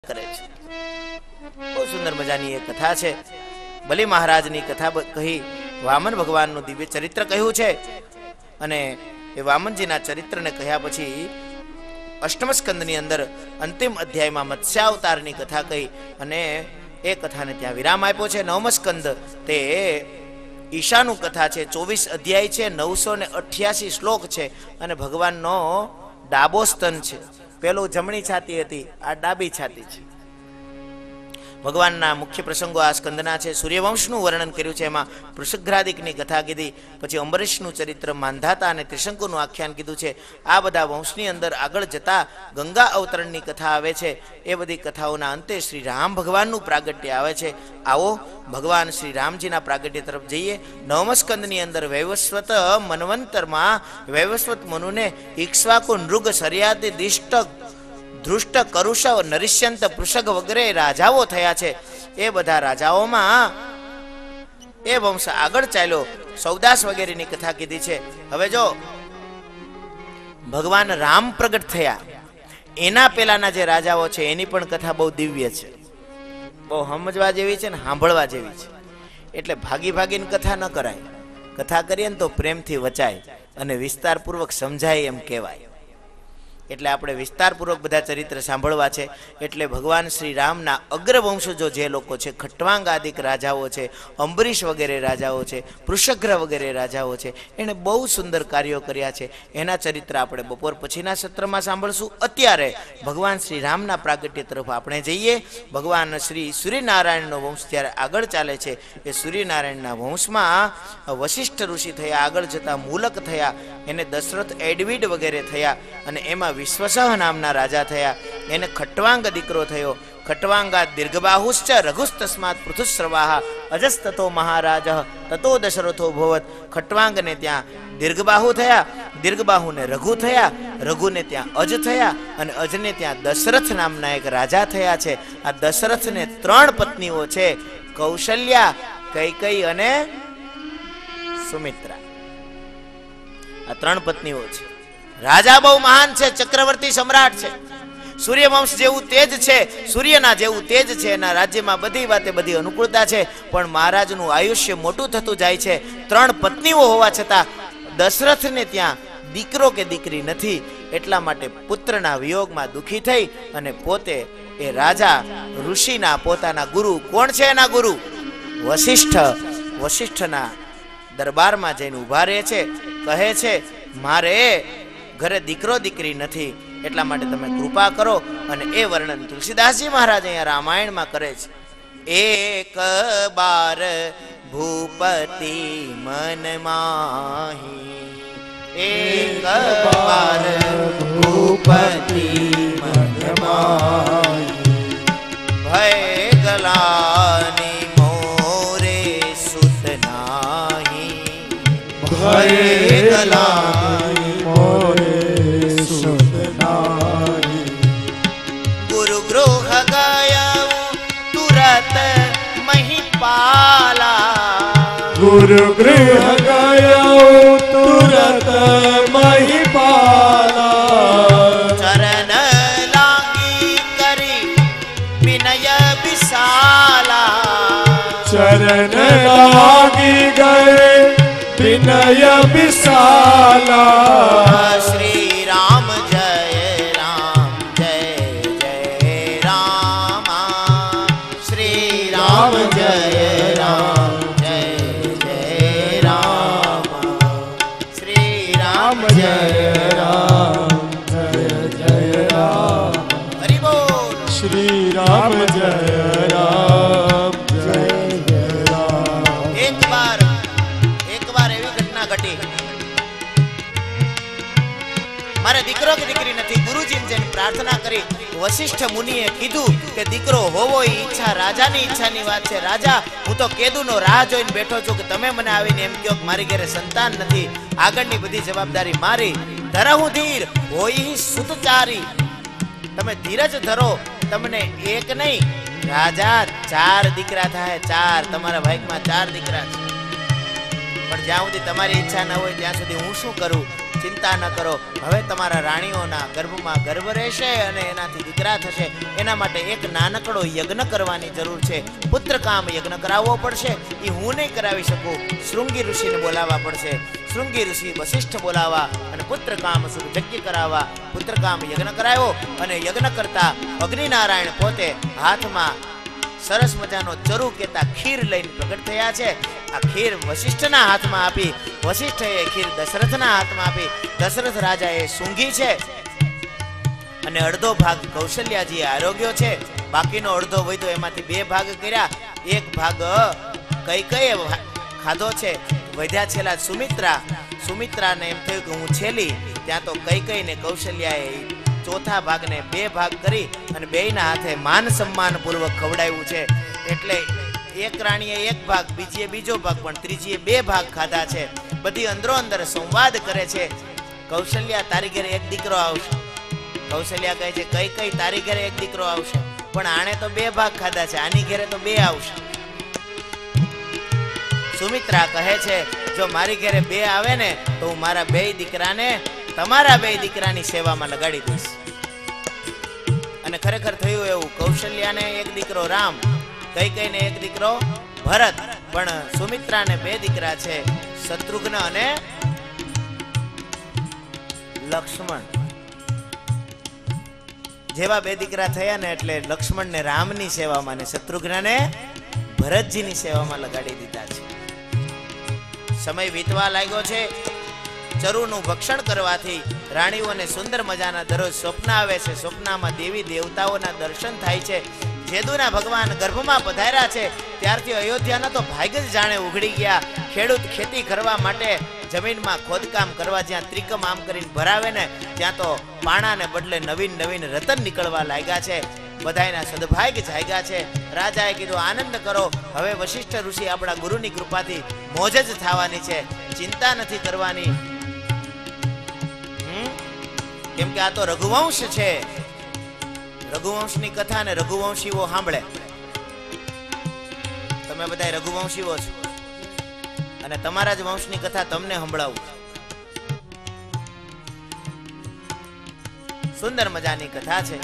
કરે છે। બહુ સુંદર મજાની એક કથા છે। બલિ મહારાજની કથા કહી વામન ભગવાનનું દિવ્ય ચરિત્ર કહ્યું છે અને એ વામનજીના ચરિત્રને કહ્યા પછી અષ્ટમ સ્કંદની અંદર અંતિમ અધ્યાયમાં મત્સ્યાવતારની કથા કહી અને એ કથાને ત્યાં વિરામ આપ્યો છે। નવમ સ્કંદ તે ઈશાનું કથા છે, 24 અધ્યાય છે, 988 શ્લોક છે અને ભગવાનનો ડાબો સ્તન છે। પેલું જમણી છાતી હતી, આ ડાબી છાતી છે। ભગવાનના મુખ્ય પ્રસંગો આ સ્કંદના છે। સૂર્યવંશનું વર્ણન કર્યું છે, એમાં પૃષઘ્રાદિકની કથા કીધી, પછી અંબરીશનું ચરિત્ર, માંધાતા અને ત્રિશંકુનું આખ્યાન કીધું છે। આ બધા વંશની અંદર આગળ જતા ગંગા અવતરણની કથા આવે છે। એ બધી કથાઓના અંતે શ્રી રામ ભગવાનનું પ્રાગટ્ય આવે છે। આવો ભગવાન શ્રી રામજીના પ્રાગટ્ય તરફ જઈએ। નવમ સ્કંદની અંદર વૈવસ્વત મન્વંતરમાં વૈવસ્વત મનુને ઇક્ષ્વાકુ નૃગ સર્યાદિ દિષ્ટ ધૃષ્ટ કરુષ નરિષ્યંત પૃષગ વગેરે રાજાઓ થયા છે। એ બધા રાજાઓમાં એ વંશ આગળ ચાલ્યો, સૌદાસ વગેરેની કથા કીધી છે। હવે જો ભગવાન રામ પ્રગટ થયા એના પેલાના જે રાજાઓ છે એની પણ કથા બહુ દિવ્ય છે, બહુ સમજવા જેવી છે ને સાંભળવા જેવી છે। એટલે ભાગી ભાગીને કથા ન કરાય, કથા કરીએ ને તો પ્રેમથી વચાય અને વિસ્તારપૂર્વક સમજાય એમ કહેવાય। એટલે આપણે વિસ્તારપૂર્વક બધા ચરિત્ર સાંભળવા છે। એટલે ભગવાન શ્રી રામના અગ્રવંશજો જે લોકો છે, ખટ્વાંગાદિક રાજાઓ છે, અંબરીશ વગેરે રાજાઓ છે, પૃષઘ્ર વગેરે રાજાઓ છે, એણે બહુ સુંદર કાર્યો કર્યા છે। એના ચરિત્ર આપણે બપોર પછીના સત્રમાં સાંભળશું। અત્યારે ભગવાન શ્રી રામના પ્રાગટ્ય તરફ આપણે જઈએ। ભગવાન શ્રી સૂર્યનારાયણનો વંશ જ્યારે આગળ ચાલે છે, એ સૂર્યનારાયણના વંશમાં વશિષ્ઠ ઋષિ થયા, આગળ જતા મૂલક થયા, એને દશરથ એડવિડ વગેરે થયા અને એમાં વિશ્વસહ નામના રાજા થયા। એને ખટ્વાંગ દીકરો થયો। ખટ્વાંગા દીર્ઘબાહુશ્ચ રઘુસ્તસ્માત પૃથુસ્રવાહ અજસ્તતો મહારાજ તતો દશરથો ભવત। ખટ્વાંગને ત્યાં દીર્ઘબાહુ થયા, દીર્ઘબાહુને રઘુ થયા, રઘુને ત્યાં અજ થયા અને અજને ત્યાં દશરથ નામના એક રાજા થયા છે। આ દશરથને 3 પત્નીઓ છે, કૌશલ્યા, કૈકેયી અને સુમિત્રા। આ 3 પત્નીઓ છે। રાજા બહુ મહાન છે, ચક્રવર્તી સમ્રાટ છે, સૂર્યવંશ જેવું તેજ છે, સૂર્યના જેવું તેજ છે, એના રાજ્યમાં બધી વાતે બધી અનુકૂળતા છે। પણ મહારાજનું આયુષ્ય મોટું થતું જાય છે। 3 પત્નીઓ હોવા છતાં દશરથને ત્યાં દીકરો કે દીકરી નથી, એટલા માટે પુત્રના વિયોગમાં દુઃખી થઈ અને પોતે એ રાજા ઋષિના પોતાના ગુરુ, કોણ છે એના ગુરુ? વશિષ્ઠ। વશિષ્ઠના દરબારમાં જઈને ઊભા રહે છે, કહે છે મારે ઘરે દીકરો દીકરી નથી, એટલા માટે તમે કૃપા કરો। અને એ વર્ણન તુલસીદાસજી મહારાજ અહીંયા રામાયણમાં કરે છે। એક બાર ભૂપતિ મન માહી, એક બાર ભૂપતિ મન માહી, ભય ગલાની મોરે સુત નાહી, ભય ગલાની મોરે સુત નાહી, ગુરુ ગૃહ ગયો તુરત મહિપાલા, ગુરુ ગૃહ ગયો તુરત મહિપાલા, ચરણ લાગી કરી વિનય વિશાલા, ચરણ લાગી ગયે વિનય વિશાલા, શ્રી રામ જય રામ જય જય રામ, શ્રી રામ જય રામ જય જય રામ, શ્રી રામ જય રામ જય જય રામ, હરિ બોલ, શ્રી રામ જય રામ જય જય રામ। એક વાર એવી ઘટના ઘટી, મારે દીકરો કે દીકરી નથી, ગુરુજીને જઈને પ્રાર્થના કરી। વશિષ્ઠ મુનિએ કીધું કે દીકરો હોવો એ ઈચ્છા રાજાની ઈચ્છાની વાત છે। રાજા, હું તો કેદુનો રાહ જોઈને બેઠો છું કે તમે મને આવીને એમ કહો કે મારી ઘરે સંતાન નથી, આગળની બધી જવાબદારી મારી। ધરહું ધીર હોય સુતચારી, તમે ધીરજ ધરો, તમને એક નહીં રાજા 4 દીકરા થાય, 4, તમારા ભાગમાં 4 દીકરા છે। પણ જ્યાં સુધી તમારી ઈચ્છા ન હોય ત્યાં સુધી હું શું કરું? ચિંતા ન કરો, હવે તમારા રાણીઓના ગર્ભમાં ગર્ભ રહેશે અને એનાથી દીકરા થશે. એના માટે એક નાનકડો યજ્ઞ કરવાની જરૂર છે. પુત્રકામ યજ્ઞ કરાવવો પડશે. એ હું નહીં કરાવી શકું, શૃંગી ઋષિને બોલાવવા પડશે. શૃંગી ઋષિ વશિષ્ઠ બોલાવવા અને પુત્રકામ યજ્ઞ કરાવવા. પુત્રકામ યજ્ઞ કરાવ્યો અને યજ્ઞ કરતા અગ્નિનારાયણ પોતે હાથમાં સરસ મજાનો ચરુ કેતા ખીર લઈને પ્રગટ થયા છે. આ ખીર વશિષ્ઠના હાથમાં આપી, વશિષ્ઠએ ખીર દશરથના હાથમાં આપી. દશરથ રાજાએ સૂંઘી છે અને અડધો ભાગ કૌશલ્યાજીએ આરોગ્યો છે. બાકીનો અડધો વધ્યો, એમાંથી 2 ભાગ કર્યા. એક ભાગ કૈકેયીએ ખાધો છે. વધ્યા છેલ્લા સુમિત્રાને એમ થયું કે હું છેલ્લી. ત્યાં તો કૈકેયી ને કૌશલ્યાએ ચોથા ભાગને 2 ભાગ કરી અને બેયના હાથે માન સન્માન પૂર્વક ખવડાવ્યું છે. એટલે એક રાણીએ 1 ભાગ, બીજીએ બીજો ભાગ, પણ ત્રીજીએ 2 ભાગ ખાધા છે. બધી અંદરો અંદર સંવાદ કરે છે. કૌશલ્યા, તારી ઘરે એક દીકરો આવશે. કૌશલ્યા કહે છે કઈ તારી ઘરે એક દીકરો આવશે, પણ આણે તો 2 ભાગ ખાધા છે, આની ઘરે તો 2 આવશે. સુમિત્રા કહે છે જો મારી ઘરે 2 આવે ને તો હું મારા 2 દીકરાને તમારા 2 દીકરાની સેવામાં લગાડી દઈશ. અને ખરેખર થયું એવું. કૌશલ્યાને 1 દીકરો રામ, કૈકેયીને 1 દીકરો ભરત, પણ સુમિત્રાને 2 દીકરા છે, શત્રુઘ્ન અને લક્ષ્મણ. જેવા 2 દીકરા થયા ને એટલે લક્ષ્મણને રામની સેવામાં ને શત્રુઘ્નને ભરતજીની સેવામાં લગાડી દીધા છે. સમય વીતવા લાગ્યો છે. ચરુનું ભક્ષણ કરવાથી રાણીઓને સુંદર મજાના દરરોજ સ્વપ્ન આવે છે. સ્વપ્નમાં દેવી દેવતાઓના દર્શન થાય છે. જેદુના ભગવાન ગર્ભમાં પધાર્યા છે ત્યારથી અયોધ્યાના તો ભાગ જ જાણે ઉઘડી ગયા. ખેડૂત ખેતી કરવા માટે જમીનમાં ખોદકામ કરવા જ્યાં ત્રિકમ આમ કરીને ભરાવે ને ત્યાં તો પાણાને બદલે નવીન નવીન રતન નીકળવા લાગ્યા છે. બધાયના સદભાગ્ય જાગ્યા છે. રાજાએ કીધું આનંદ કરો, હવે વશિષ્ઠ ઋષિ આપણા ગુરુની કૃપાથી મોજ જ થવાની છે, ચિંતા નથી કરવાની. કેમ કે આ તો રઘુવંશ છે. રઘુવંશની કથા ને રઘુવંશીઓ સાંભળે. તમે બધા રઘુવંશીઓ છો અને તમારા જ વંશની કથા તમને સંભળાવું. સુંદર મજાની કથા છે.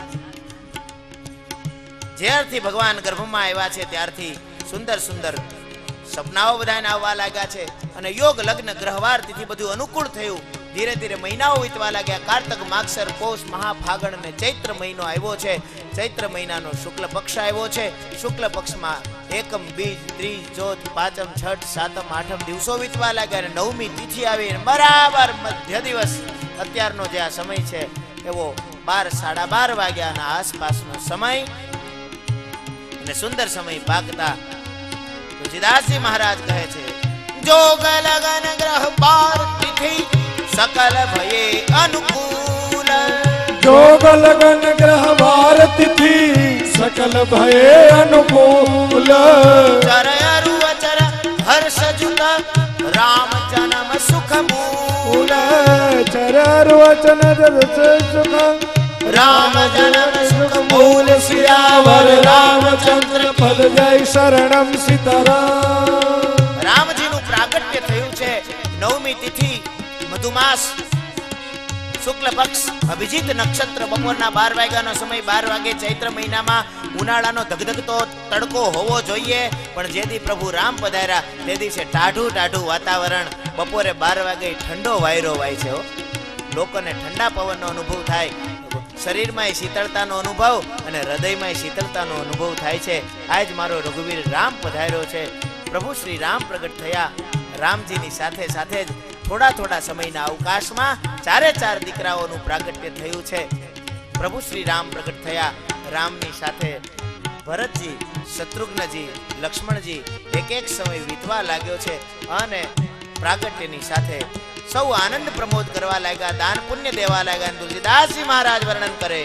જ્યારથી ભગવાન ગર્ભમાં આવ્યા છે ત્યારથી સુંદર સુંદર સપનાઓ બધાને આવવા લાગ્યા છે અને યોગ લગ્ન ગ્રહવાર તિથિ બધું અનુકૂળ થયું. ધીરે ધીરે મહિનાઓ વીતવા લાગ્યા. કાર્તક, માગસર, પોષ, મહાફાગણ અને ચૈત્ર મહિનો આવ્યો છે. ચૈત્ર મહિનાનો શુક્લ પક્ષ આવ્યો છે. શુક્લ પક્ષમાં એકમ, બીજ, ત્રીજ, ચોથ, પાંચમ, છઠ, સાતમ, આઠમ દિવસો વીતવા લાગ્યા અને 9મી તિથિ આવી બરાબર મધ્ય દિવસ. અત્યારનો જે આ સમય છે એવો 12, 12:30 વાગ્યાના આસપાસનો સમય અને સુંદર સમય પાકતા તુલસીદાસજી મહારાજ કહે છે જોગ લગન ગ્રહ બાર તિથિ सकल भये अनुकूल. जोग लगन ग्रह बार तिथि सकल भये अनुकूल. चरयरु अचर हर्ष जुत राम जन्म सुख मूल. चरयरु अचन हर्ष सुख राम जन्म सुख मूल. सियावर रामचंद्र पद जय शरणम सीताराम. રામજીનું પ્રાગટ્ય થયું છે 9મી તિથિ મધુમાસ શુક્લ પક્ષ અભિજીત નક્ષત્ર બપોરના 12 વાગ્યાનો સમય. 12 વાગે ચૈત્ર મહિનામાં ઉનાળાનો ધગધગતો તડકો હોવો જોઈએ, પણ જેથી પ્રભુ રામ પધાર્યા તે દિવસે ટાઢું ટાઢું વાતાવરણ. બપોરે 12 વાગે ઠંડો વાયરો વાય છે. લોકોને ઠંડા પવનનો અનુભવ થાય, શરીરમાં શીતળતાનો અનુભવ અને હૃદયમાં શીતળતાનો અનુભવ થાય છે. આજ મારો રઘુવીર રામ પધાર્યો છે. પ્રભુ શ્રી રામ પ્રગટ થયા. રામજીની સાથે સાથે જ થોડા થોડા સમયના અવકાશમાં 4 દીકરાઓનું પ્રાગટ્ય થયું છે. પ્રભુ શ્રી રામ પ્રગટ થયા. રામની સાથે ભરતજી, શત્રુઘ્નજી, લક્ષ્મણજી એક એક સમય વીતવા લાગ્યો છે અને પ્રાગટ્યની સાથે સૌ આનંદ પ્રમોદ કરવા લાગ્યા, દાન પુણ્ય દેવા લાગ્યા. તુલસીદાસજી મહારાજ વર્ણન કરે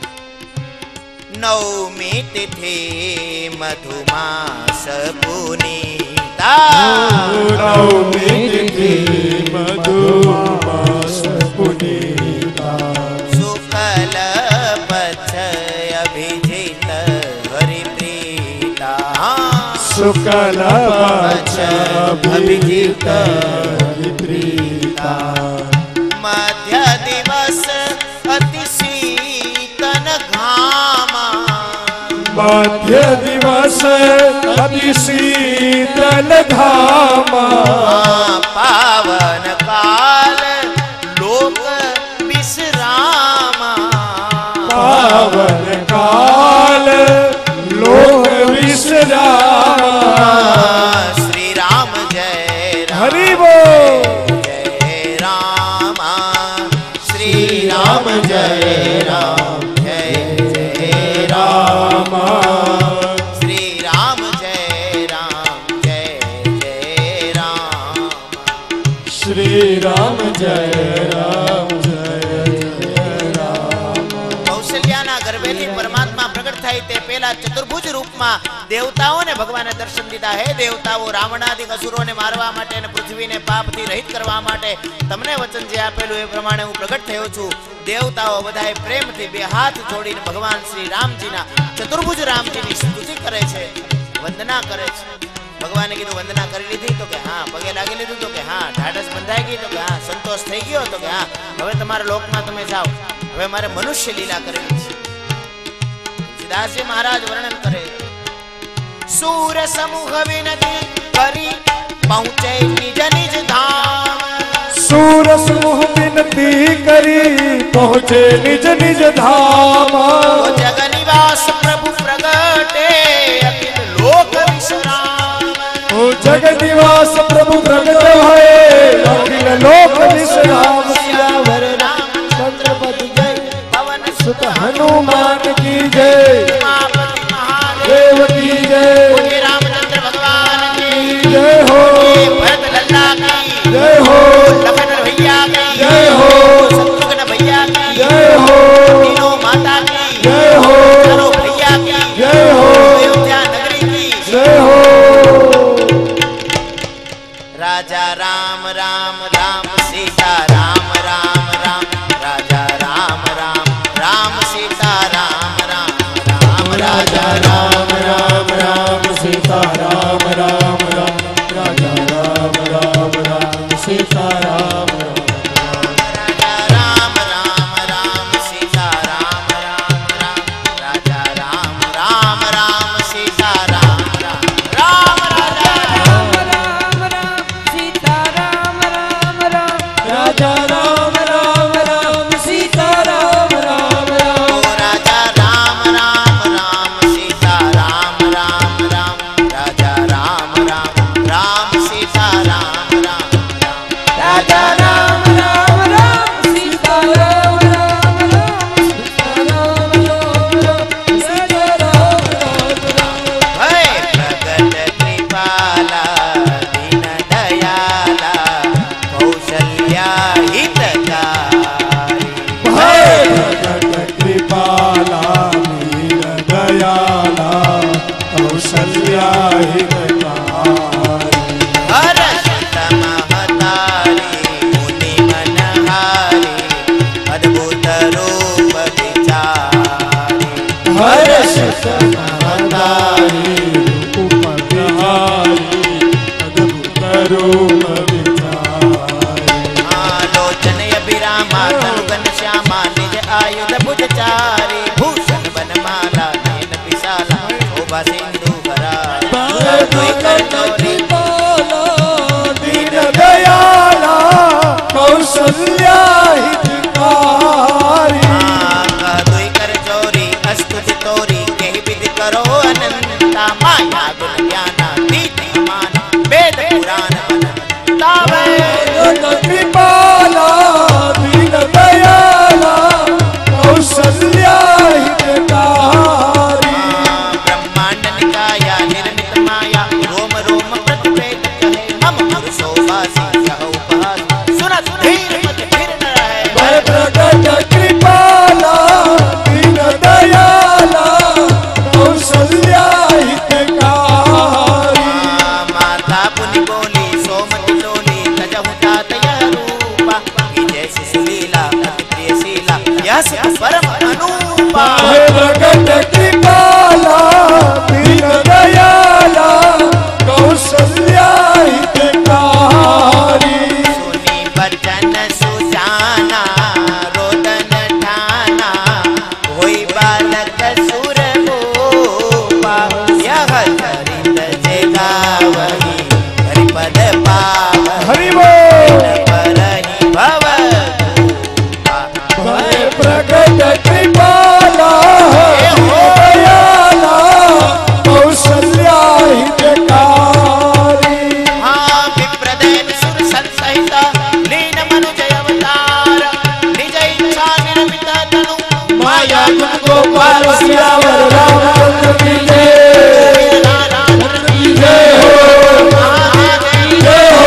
9મી તિથિ મધુમાસ પુનીતા. 9મી તિથિ મધુમાસ પુનીતા. શુક્લ પક્ષ અભિજીત હરિપ્રીતા. શુક્લ પક્ષ અભિજીત હરિપ્રીતા. मध्य दिवस अति शीतल धामा पावन काल लोक विश्रामा पावन काल लोक विश्रामा श्री राम जय राम हरि बोल जय राम श्री राम जय राम जय जय राम श्री राम जय राम जय जय राम श्री राम जय राम जय जय राम कौशल्याना गर्भेથી પરમાત્મા પ્રગટ થાય તે પહેલા ચતુર્ભુજ રૂપમાં દેવતાઓને ભગવાને દર્શન દીધા. હે દેવતાઓ, રાવણાદિક અસુરોને મારવા માટે અને પૃથ્વીને પાપથી રહિત કરવા માટે તમને વચન જે આપેલું એ પ્રમાણે હું પ્રગટ થયો છું. દેવતાઓ બધાએ પ્રેમથી બે હાથ જોડીને ભગવાન શ્રી રામજીના ચતુર્ભુજ રામજીની સ્તુતિ કરે છે, વંદના કરે છે. ભગવાને કીધું વંદના કરી લીધી? તો કે હા. પગે લાગી લીધું? તો કે હા. ઢાઢસ બંધાઈ ગઈ? તો કે હા. સંતોષ થઈ ગયો? તો કે હા. હવે તમારા લોકમાં તમે જાઓ, હવે મારે મનુષ્ય લીલા કરવી છે. तुलसीदास महाराज वर्णन करे, सूर समूह विनती करी पहुँचे निज निज धाम. सूर समूह विनती करी पहुँचे निज निज धाम. जग निवास प्रभु प्रगटे अखिल लोक विश्राम. ओ जग निवास प्रभु प्रगट भये अखिल लोक विश्राम. सियावर रामचंद्र पद जय पवन सुत हनुमान की जय. देव की जय. रामचंद्र भगवान की जय हो. भरत लल्ला की जय हो. लखन भैया की जय हो. शत्रुघ्न भैया की जय हो. तीनों माता की जय हो. चारों भैया की जय हो. अयोध्या नगरी की जय हो. राजा राम राम राम सीता राम राम राम. राजा राम राम राम सीता राम राम राम. राजा राम राम राम सीता राम राम राम. राजा राम राम राम सीता राम राम. राजा राम राम राम सीता राम राम राम. राजा राम राम राम सीता राम राम राम. राजा राम राम राम सीता राम राम राम. राजा राम राम राम सीता राम राम राम. राजा राम राम राम सीता राम राम राम. राजा राम राम राम सीता राम राम राम. राजा राम राम राम सीता राम राम राम. सीता राम राम राम. सीता राम राम राम. भय प्रगट कृपाला दीन दयाला कौशल्या हितकारी. भय प्रगट कृपाला मीर दयाला कौशल्या हितकारी. हर्षित महतारी मुनि मनहारी अद्भुत रूप विचारी. हर्षित महतारी रूप बिहारी अद्भुत रूप विचारी. आलोचन अभिरामा तनुगन श्यामा निज आयुध भुजचारी. भूषण बनमाला नयन विशाला शोभा सिंधु भरा. दीन दयाला कौशल्या हितकारी. दुई कर चोरी अस्तुति तोरी केहि विधि करो अनंता. माया गुण ज्ञाना दीति मान वेद पुराण अनंता. कृपाला दीन दयाला कौशल्या हितकारी. ब्रह्मांड निकाया निर्मित माया रोम रोम प्रतिवेद कहे. मम पुरुषो वासी यह उपहास सुनत धीर मत फिर न रहे. भय प्रगट कृपाला दीन दयाला कौशल्या हितकारी. माता पुनि बोली सोमति लोली तजहु तात यह रूपा. की जैसी सुलीला अति प्रियशीला यह सिद्ध परम अनुपा. भय प्रगट कृपाला दीन दयाला कौशल्या हितकारी. सुनी बचन सुजाना रोदन ठाना होई बालक सुर बोला. यह चरित जे गावहि हरिपद पाव हरि बोल परहि भव भय प्रगट कृपाला दयाला कौशल्या हितकारी हाँ विप्रदेव सुर संसहित लीन मनुजय अवतार निज इच्छा निर्मित तनु माया गुण गोपाल सियावर रामचंद्र की जय जय हो जय हो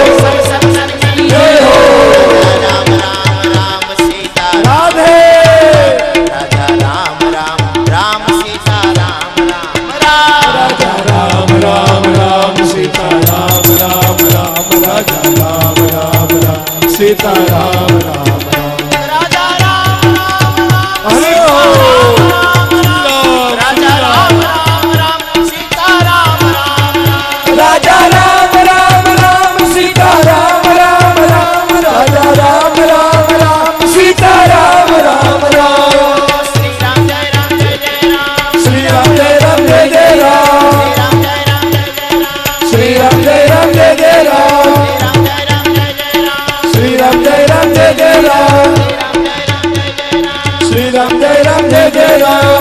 जय हो राम राम राम सीता राधे राजा राम राम राम सीता राम राम राम राजा राम राम राम सीता राम राम राम राजा राम राम राम सीता राम राम राम राजा राम हरि ओम राजा राम राम राम सीता राम राम राजा राम राम राम सीता राम राम राम राजा राम राम राम सीता राम राम राम श्री राम जय राम जय जय राम श्री राम जय राम जय जय राम श्री राम जय राम जय जय राम श्री राम जय राम जय जय राम श्री राम जय राम जय जय राम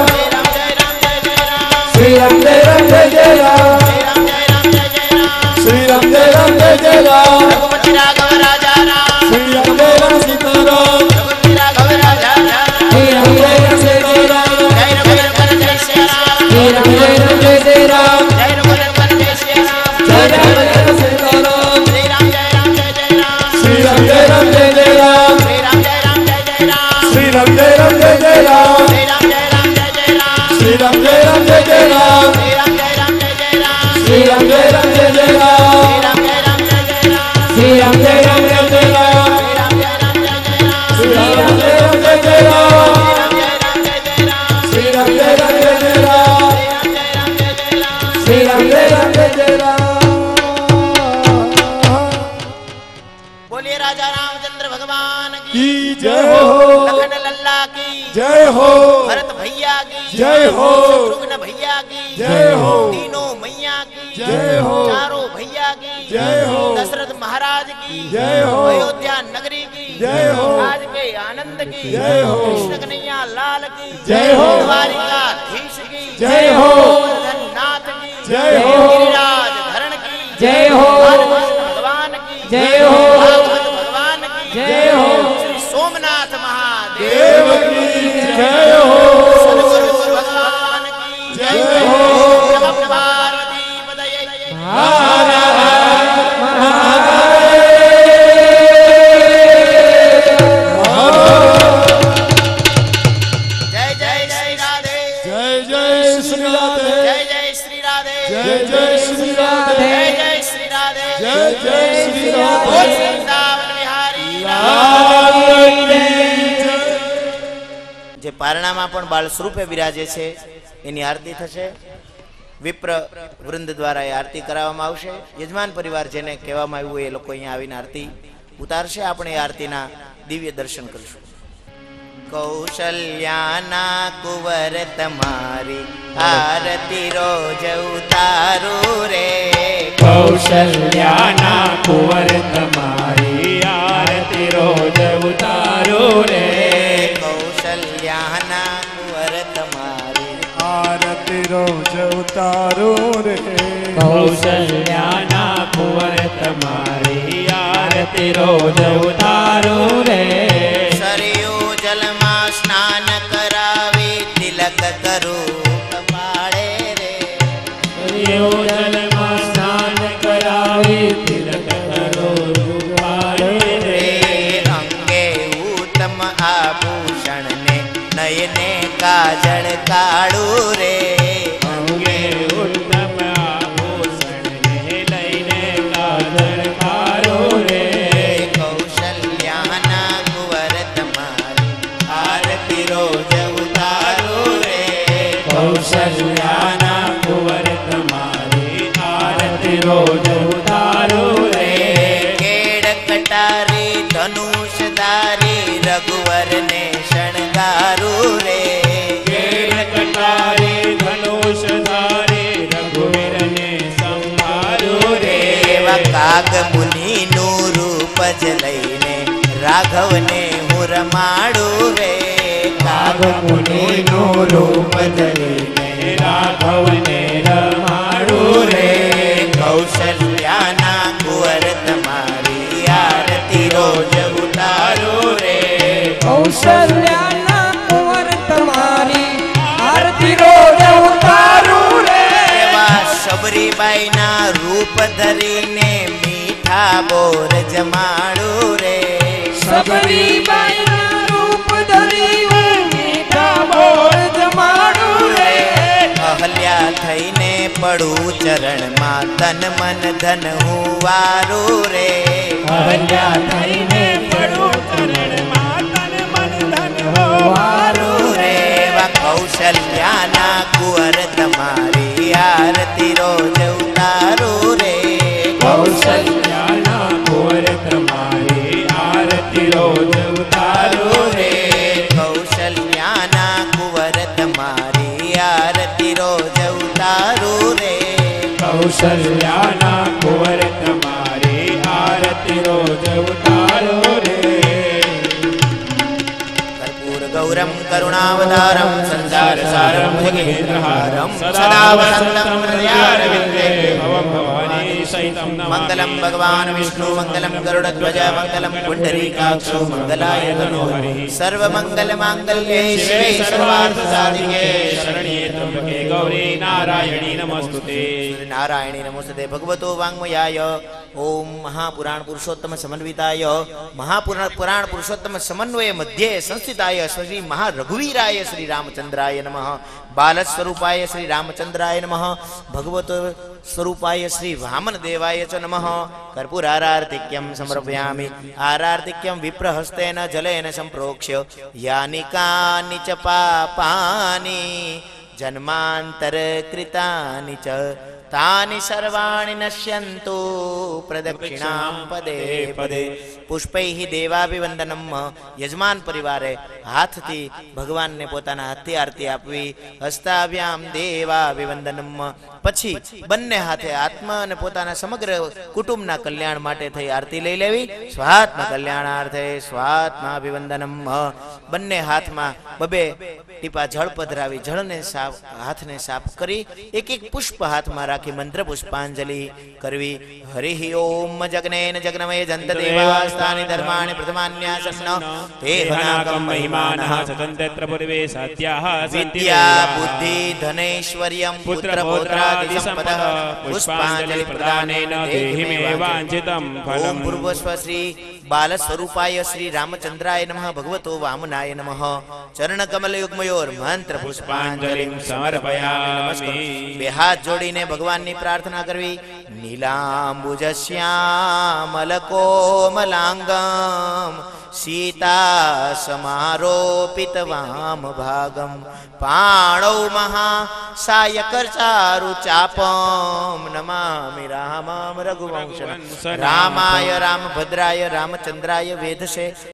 श्री राम जय राम जय जय राम श्री राम जय राम जय जय राम रघुपति राघव राजा राम श्री राम जय राम सीता राम रघुपति राघव राजा राम श्री राम जय राम जय जय राम जय रघुवर जय श्री राम श्री राम जय राम जय जय राम जय रघुवर जय श्री राम जय राम सीता राम श्री राम जय राम जय जय राम श्री राम जय राम जय जय राम श्री राम जय राम जय जय राम श्री राम जय राम जय जय राम श्री राम जय राम जय जय राम श्री राम जय राम जय जय राम श्री राम जय राम जय जय राम श्री राम जय राम जय जय राम श्री राम जय राम जय जय राम श्री राम जय राम जय जय राम श्री राम जय राम जय जय राम श्री राम जय राम जय जय राम श्री राम जय राम जय जय राम बोलिए राजा रामचंद्र भगवान की की जय हो लखन लल्ला की जय हो भरत भैया की जय हो शत्रुघ्न भैया की जय हो तीनों मैया की जय हो चारों भैया की जय हो दशरथ महाराज की जय हो अयोध्या नगरी की जय हो आज के आनंद की जय हो कृष्ण कन्हैया लाल की जय हो द्वारिकाधीश की जय हो नाथ की जय हो गिरिराज धरण की जय हो भगवान की जय हो भागवत भगवान की जय हो श्री सोमनाथ महादेव देव की जय हो सद्गुरु भगवान की जय हो नमः पार्वती पतये जय जय श्री राधे जय जय श्री राधे जय जय श्री राधे जय जय श्री राधे जय जय श्री राधे जय जय श्री बोल राधे वृंदावन बिहारी જે પારણામાં પણ બાળ સ્વરૂપે વિરાજે છે એની આરતી થશે વિપ્ર વૃંદ દ્વારા એ આરતી કરાવવામાં આવશે યજમાન પરિવાર જેને કહેવામાં આવ્યું એ લોકો અહીંયા આવીને આરતી ઉતારશે આપણે એ આરતીના દિવ્ય દર્શન કરીશું કૌશલ્યાના કુંવર તમારી આરતી રોજ ઉતારું રે કૌશલ્યાના કુંવર તમારી આરતી રોજ ઉતારો રે કૌશલ્યાના કુંવર તમારી આરતી રોજ ઉતારો રે કૌશલ્યાના કુંવર તમારી આરતી રોજ ઉતારો રે સરયુ જલમાં સ્નાન કરાવી તિલક કરું કપાળે રે જલમાં સ્નાન કરાવી તિલક કરો રૂપાળે રે અંગે ઉત્તમ આભૂષણ ને નયને કાજળ કાળું રે અંગે ઉત્તમ આભૂષણ લઈને કાજળ કારો રે કૌશલ્યાના કુંવર તમારી આરતી રોજ ઉતારો રે કૌશલ્યાના કુંવર તમારી આરતી રોજ ઉતારો રે કેડ કટારી ધનુષધારી રઘુવર ને શણગારું રે કેળ કટારી ધનુષ જ લઈને રાઘવને હું રમાડું રે કાગ મુનિનું રૂપ ધરીને રાઘવને રમાડું રે કૌશલ્યાના કુંવર તમારી આરતી રોજ ઉતારું રે કૌશલ્યાના કુંવર તમારી આરતી રોજ ઉતારું રે એવા શબરીબાઈના રૂપ ધરીને મીઠા બોર જમાડું રે સબરીબાઈના રૂપ ધરી મીઠા બોર જમાડું રે અહલ્યા થઈને પડું ચરણમાં તન મન ધન હું વારું રે અહલ્યા થઈને પડું ચરણમાં તન મન ધન વારું રે એવા કૌશલ્યાના કુંવર તમારી આરતી રોજ ઉતારું રે કૌશલ્યાના કુંવર તમારી આરતી રોજ ઉતારું રે કૌશલ્યાના કુંવર તમારી આરતી રોજ ઉતારું રે કૌશલ્યાના કુંવર તમારી આરતી રોજ ઉતારું રે કર્પૂર ગૌરમ કરુણાવતારમ સંસાર સારમ જગેન્દ્રહારમ સદા સદા વસંતમ હૃદયારવિંદે ભવમ ભવાની સહિતમ મંગલમ ભગવાન વિષ્ણુ મંગલમ ગરુડધ્વજ મંગલમ પુંડરીકાક્ષો મંગલાય તનો સર્વ મંગલ માંગલ્યે શિવે સર્વાર્થ સાધિકે શરણ્યે ત્રંબકે ગૌરી નારાયણી નમસ્તુતે નારાયણી નમોસ્તે ભગવતો વાંગમયાય ઓમ મહાપુરાણ પુરુષોત્તમ સમન્વિતાય મહાપુરાણ પુરુષોત્તમ સમન્વય મધ્યે સંસ્થિતાય શ્રી મહારઘુવીરાય શ્રી રામચંદ્રાય નમઃ બાલસ્વરૂપાય શ્રી રામચંદ્રાય નમઃ ભગવતો સ્વરૂપાય શ્રી વામન દેવાય ચ નમઃ કર્પૂરારાર્તિક્યમ સમર્પયામિ આરાર્તિક્યમ વિપ્રહસ્તેન જલેન સંપ્રોક્ષ્ય યાનિ કાનિ ચ પાપાની જન્માંતરકૃતાનિ ચ તાનિ સર્વાણિ નશ્યન્તુ પ્રદક્ષિણામ પદે પદે પુષ્પૈઃ દેવાભિવંદનમ યજમાન પરિવારે હાથથી ભગવાનને પોતાના હાથથી આરતી આપવી હસ્તાભ્યામ દેવાભિવંદનમ પછી બંને હાથે આત્મા અને પોતાના સમગ્ર કુટુંબના કલ્યાણ માટે થઈ આરતી લઈ લેવી સ્વાત્મ કલ્યાણાર્થે સ્વાત્માભિવંદનમ બંને હાથમાં બબે ટીપા જળ પધરાવી જળને સાફ હાથને સાફ કરી એક એક પુષ્પ હાથમાં રાખી મંત્ર પુષ્પાંજલિ કરવી હરિ ઓમ જગ્નેન જગ્નમય જંત દેવાસ્તાનિ ધર્માણિ પ્રથમાન્યાસન્ન તેહનાકમ મહિમાનઃ સતંત્ર પૂર્વે સાત્યાઃ વિદ્યા બુદ્ધિ ધનૈશ્વર્યમ પુત્ર પૌત્રાદિ સંપદઃ પુષ્પાંજલિ પ્રદાનેન દેહિ મે વાંછિતમ ફલમ ઓમ પૂર્વસ્વ શ્રી બાલસ્વરૂપાય શ્રી રામચંદ્રાય નમઃ ભગવતો વામનાય નમઃ ચરણ કમલ યુગ્મયોર મંત્ર પુષ્પાંજલિ સમર્પયામિ બે હાથ જોડીને ભગવાનની પ્રાર્થના કરવી નીલાંબુજ શ્યામલ કોમલાંગમ સીતા સમારોપિત વામ ભાગમ પાણૌ મહા સાયકર્ચારુ ચાપમ નમામિ રામમ રઘુવંશ રામાય રામભદ્રાય રામચંદ્રાય વેધશે